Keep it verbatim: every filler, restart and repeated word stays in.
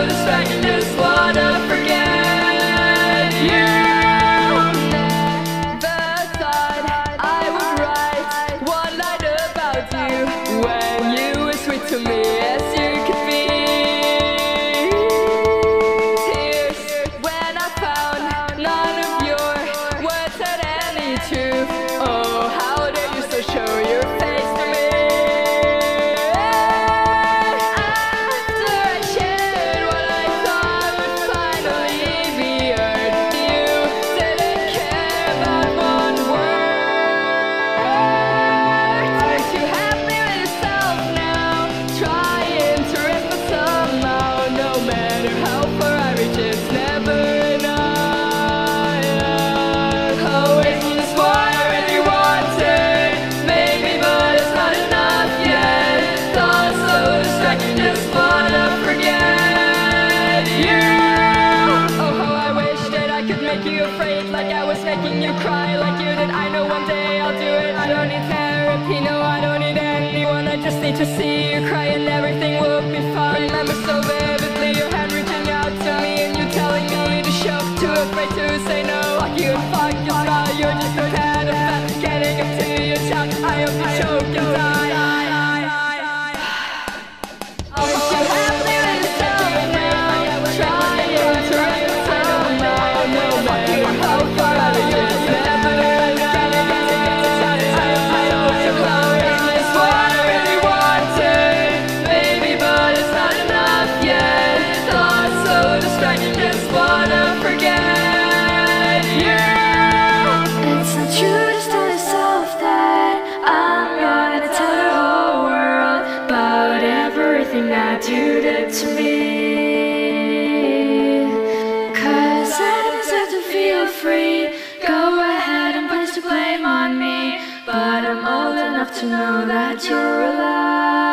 distracted, just wanna forget you. Never thought I would write one line about you when you were sweet to me as you could be. Tears when I found none of your words had any truth. Oh, how dare you so show your face to me. After I shared what I thought would finally be earned, you didn't care about one word. Aren't you happy with yourself now? Trying to rest, but somehow, no matter how far I reach, it's never enough. Always just what I really wanted, maybe, but it's not enough yet. Thoughts so distracted, just wanna forget you. Oh, how I wish that I could make you afraid, like I was making you cry, like you did. I know one day I'll do it. I don't need therapy, no, I don't need anyone. I just need to see you cry and everything will be fine. Remember so vividly your hand reaching out to me and you telling me to show, too afraid to say no. Fuck you, fuck your smile, you're just a kind of fat. Getting up to your shout, I hope you choke and die. Aren't you happy with yourself now? Trying to reconcile now, no matter how far I reach, it's never enough. I hope you always miss what I really wanted, maybe, but it's not enough yet. Thoughts so distracted, just wanna forget you. It's not true, just tell yourself that I'm gonna tell the whole world about everything that you did to me. Cause I deserve to feel free. Go ahead and place the blame on me, but I'm old enough to know that you're alive.